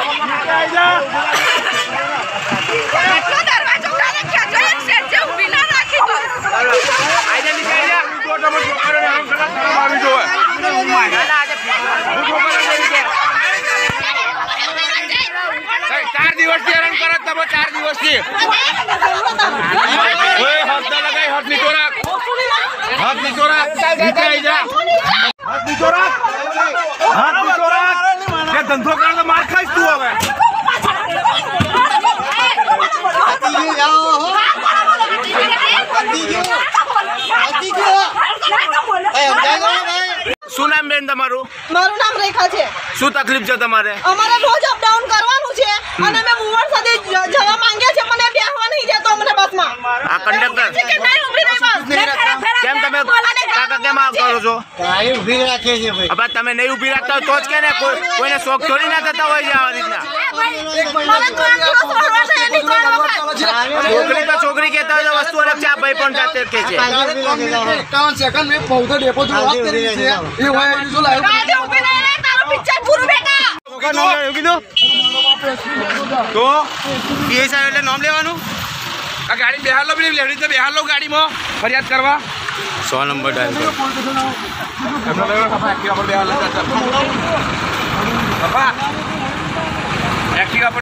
चार दिवस की हैरान करत तब 4 दिवस की हाथ लगाई हाथ नीचो रख ये धंधो कर तो मार खाइस तू अब શું નામ બેન તમારું? મારું નામ રેખા છે। શું તકલીફ છે તમારે? અમારે રોજ અપ ડાઉન કરવાનું છે અને અમે મુવર સાથે જવા માંગ્યા છે, મને બેસવા નહીં દેતો અમને બસમાં। આ કંડક્ટર કેમ તમે કાકા કેમ આવ કરો છો? ઊભી રાખે છે ભાઈ। હવે તમે નહીં ઊભી રાખતા તો જ કે ને કોઈને શોખ થોડી ના થતા હોય છે આવા રીતના। છોકરી તો છોકરી કહેતા હોય વસ્તુ અલગ છે, આ ભાઈ પણ જાતે કે છે। 51 સેકન્ડ में पौधा डेपो जो बात करी है ये હોય जो लाइव તો એ સાહેબ એટલે નામ લેવાનું। આ ગાડી બેહાર લો, પેલી લેડી તો બેહાર લો ગાડીમાં ફરિયાદ કરવા। 100 નંબર ડાયલ કરો। એક્ટિવા પર